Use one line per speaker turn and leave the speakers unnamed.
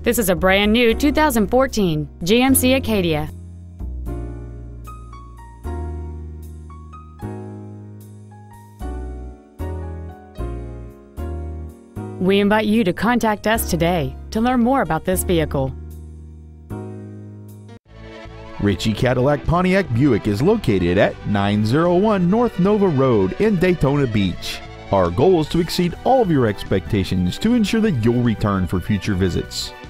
This is a brand new 2014 GMC Acadia. We invite you to contact us today to learn more about this vehicle.
Ritchie Cadillac Pontiac Buick is located at 901 North Nova Road in Daytona Beach. Our goal is to exceed all of your expectations to ensure that you'll return for future visits.